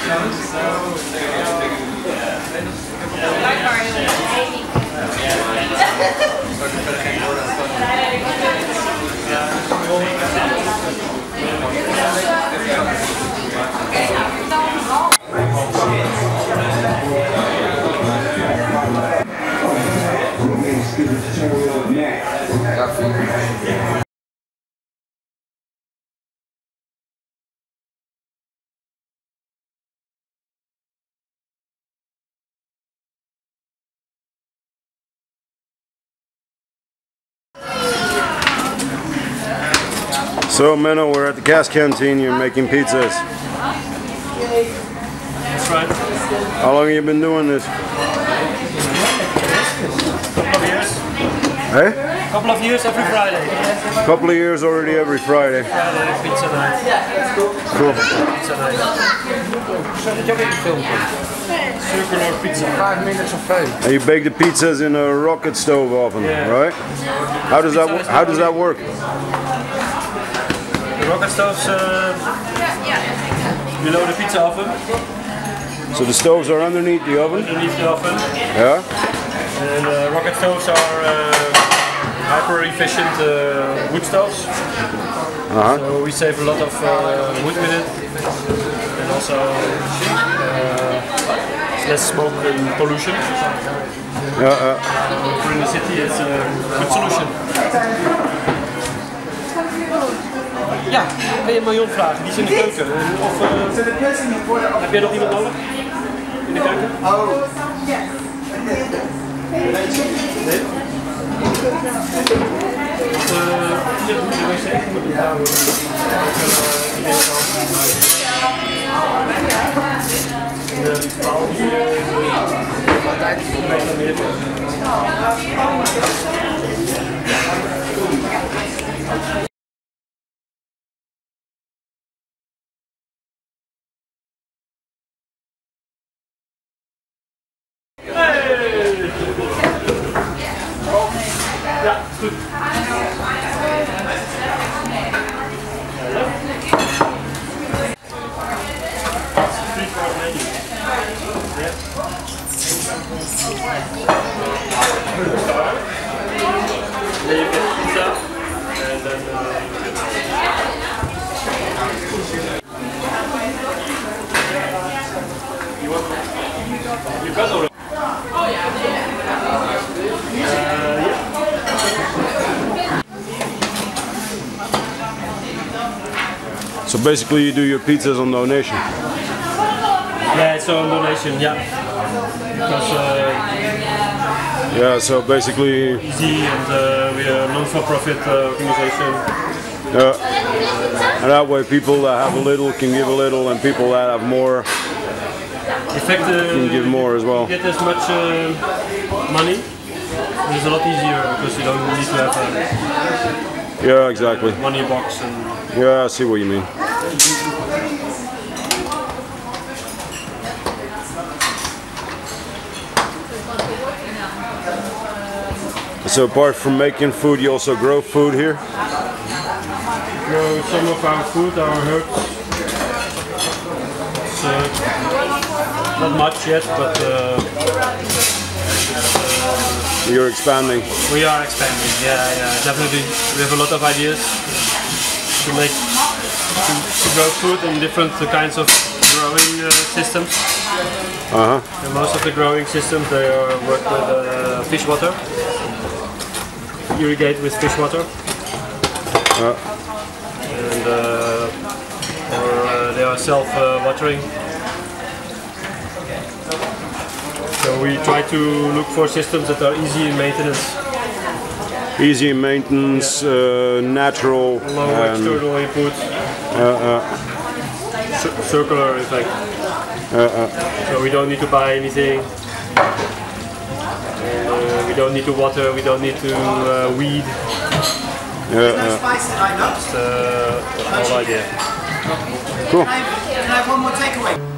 So Menno, we're at the Gas Canteen, you're making pizzas. That's right. How long have you been doing this? Couple of years. Hey? Couple of years every Friday. Couple of years already every Friday. Friday pizza night. Cool. Pizza night. Circular pizza. 5 minutes of fame. And you bake the pizzas in a rocket stove oven, Yeah. right? How does that work? The rocket stoves below the pizza oven. So the stoves are underneath the oven? Underneath the oven. Yeah? And rocket stoves are hyper efficient wood stoves. So we save a lot of wood with it. And also it's less smoke and pollution. Yeah. For in the city it's a good solution. Ja, wil je een miljoen vragen? Die is in de keuken. Of heb jij nog iemand nodig? In de keuken? Oh. Nee? Ja, goed. Then you get pizza and then you want you got already. Oh yeah. So basically you do your pizzas on donation? Yeah, it's on donation, yeah. Because Yeah, so basically... easy and we are a non-for-profit organization. And that way people that have a little can give a little and people that have more In fact, can give more as well. You get as much money, it's a lot easier because you don't need to have Yeah, exactly. money box and... Yeah, I see what you mean. So apart from making food, you also grow food here? Grow some of our food, our herbs. It's not much yet, but You're expanding. we are expanding. Yeah, definitely. We have a lot of ideas to make to grow food in different kinds of growing systems. And most of the growing systems they are work with fish water. Irrigate with fish water. And or they are self-watering. So we try to look for systems that are easy in maintenance. Easy maintenance, natural. Low external input. Circular in fact. So we don't need to buy anything. We don't need to water, we don't need to weed. That's the whole idea. Cool. Can I have one more takeaway?